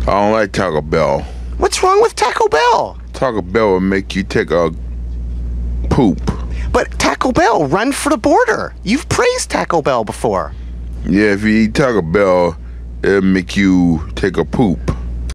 I don't like Taco Bell. What's wrong with Taco Bell? Taco Bell will make you take a poop. But Taco Bell, run for the border. You've praised Taco Bell before. Yeah, if you eat Taco Bell, it'll make you take a poop.